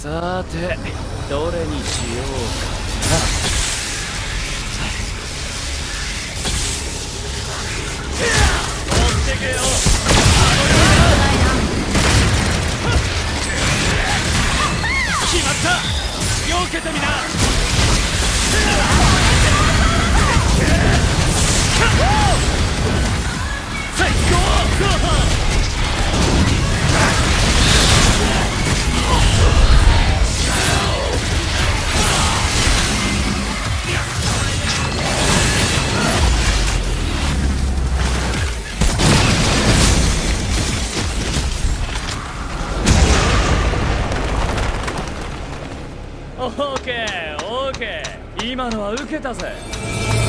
さてどれにしようかな。持ってけよ。決まった。よけてみな。最高。オーケーオーケー、今のは受けたぜ。